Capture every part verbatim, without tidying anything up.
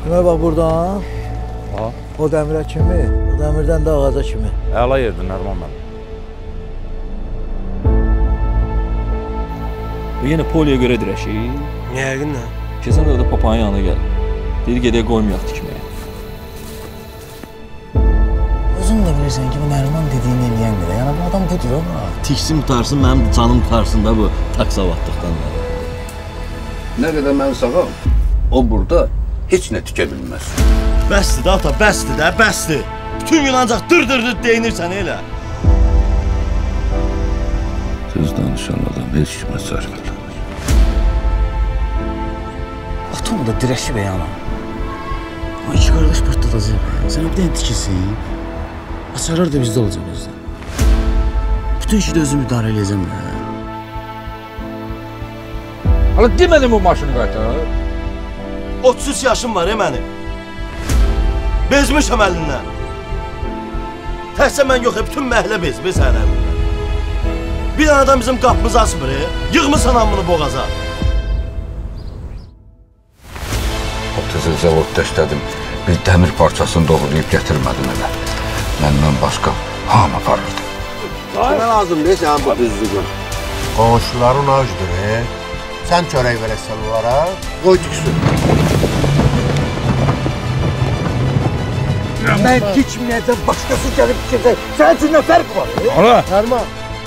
Demək bax buradan, Aha. o dəmirə kimi, o dəmirdən də ağaca kimi. Əla yerdir, Nərman mənim. Yenə poliyə görə dirəşik. Yəqin nə? Keçən dəfə də papanın yanına gəldi. Dedi gedək qoymayaq tikməyə. Özün də bilirsən ki, bu Nərman dediyini eləyəndir. Yəni bu adam budur o. Tiksin qutarsın, mənim canım qutarsın da bu taksavatlıqdan. Nə qədər mən sağam, o burada heç nə tikə bilməz. Bəsdir də ata, bəsdir də, bəsdir. Bütün gün ancaq dır-dır-dır deyinirsən elə. Söz danışan adam heç kimə sərf eləmir. Atom da dirəşib yana. O iki qardaş partladacaq. Sən bir dənə tikilsin. Açarlar da bizdə olacaq özdən. Bütün işi də özüm idarə eləyəcəm də. Hala demədim bu maşını qaytar. otuz üç yaşım var, e mənim. Bezmişəm əlindən. Təhsə mən yox, bütün məhlə bezmir sənin əlindən. Bir dənə adam bizim qapımızı açmır, e? Yığmırsan hamını boğaza. otuz il zavodda işlədim, bir dəmir parçasını doğrayıb gətirmədim elə. Məndən başqa hamı aparırdı. Kimə lazımdır sən bu düzlüğün? Qonşuların acdır, e? Sən çörək verəsən onlara, qoy tüksün. Mən tikməyəcəm, başqası gəlib tikəcək. Sənin üçün nə fərq var? Hala! Nərman.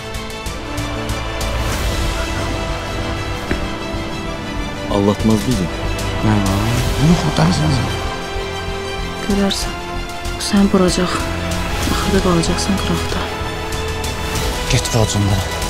Allatmaz bizi. Nərman, bunu xudarsan sən. Görərsən, sən vuracaq, axırda qalacaqsan qıraqda. Get qalcınlara.